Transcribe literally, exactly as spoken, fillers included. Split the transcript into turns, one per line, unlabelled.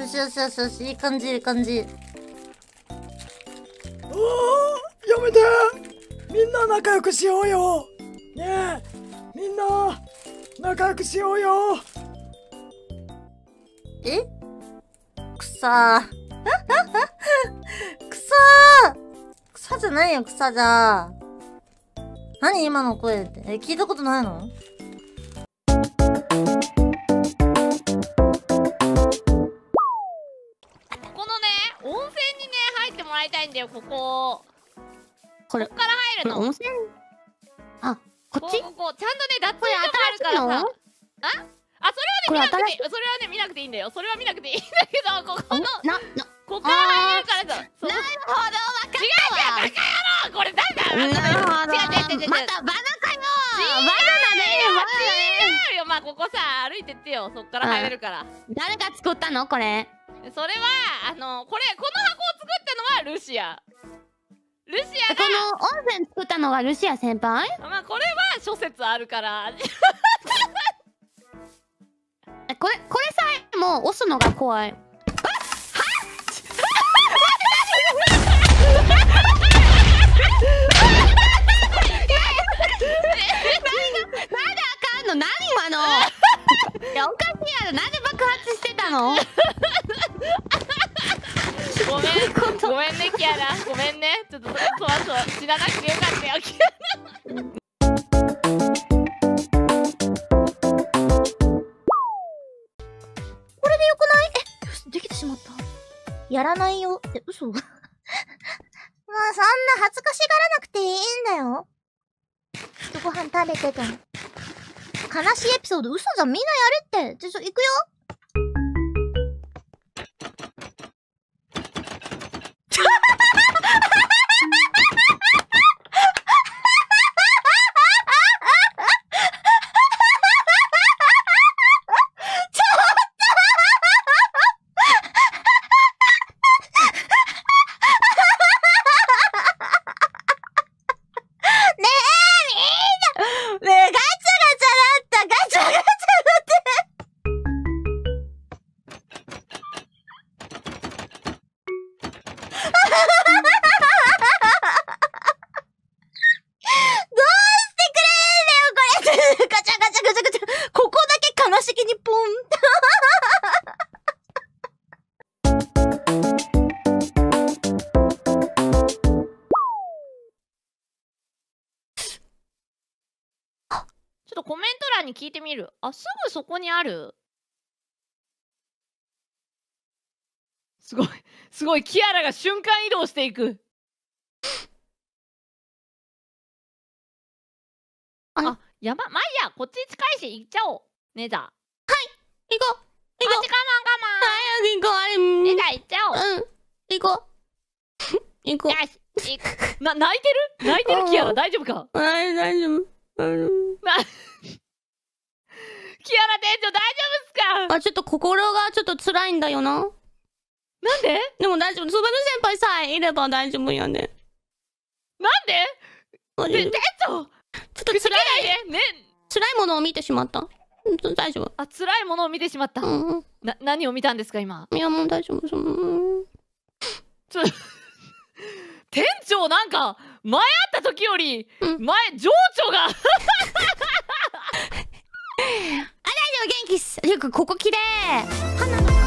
しよしよしよし、いい感じいい感じ。
おー、やめて。みんな仲良くしようよ。ねえ、みんな仲良くしようよ。
え？草草草じゃないよ、草じゃ。何今の声って。え、聞いたことないの？
このね、温泉にね、入ってもらいたいんだよ、ここ。
これ
こっから入るの。
温泉。あ、こっち。
ここ、ちゃんとね、脱衣所もあるからさ。あ、あ、それはね、見なくていい。それはね、見なくていいんだよ。それは見なくていいんだけど、ここの。
な、な、
ここから入れるからさ。
なるほど、わかったわ。
違う違う、バカ野郎、これなんだ。
なるほど。
違う違う違う違う。
またバナかよ。
違う
バナだね。
違うよ、まあここさ、歩いてってよ。そっから入れるから。
誰が作ったのこれ？
それは、あの、これ、この箱を作ったのはルシア。ルシア
この温泉作ったのがルシア先輩？
が、まあこれは諸説あるから。
これ、これさえも押すのが怖い。何今のいやおかしいやろ。なんで爆発してたの？
ごめんごめんねキアラ、ごめんね。ちょっとそわそわ知らなくてよかったよキアラ。
これでよくない？え、よし、できてしまった。やらないよって嘘？もうそんな恥ずかしがらなくていいんだよ。ご飯食べてても。悲しいエピソード嘘じゃん。みんなやれって。じゃ、ちょ、行くよ。
ちょっとコメント欄に聞いてみる。あ、すぐそこにある。すごい、すごい、キアラが瞬間移動していく。
あ、
あ、やば、まあいいや、こっち近いし、行っちゃおう。ネザー。
行こう行こう。
あ、ちか
早く行こう。あれ、
まん我慢。ネザー行っちゃおう。
うん、行こう。行こう。
よし、行く。な、泣いてる泣いてるキアラ、大丈夫か？
あれ、大丈夫。大丈夫。
なキアラ店長大丈夫っすか？
あ、ちょっと心がちょっと辛いんだよな。
なんで？
でも大丈夫。つばる先輩さえいれば大丈夫やね。
なんで？で、店長
ちょっと辛い、
いね。
辛いものを見てしまった。うんと大丈夫。
あ、辛いものを見てしまった。
うん。
な、何を見たんですか今？
いやもう大丈夫。その
ちょ店長なんか前会った時より
うん
前情緒が
あ、大丈夫元気っす。よくここ綺麗。花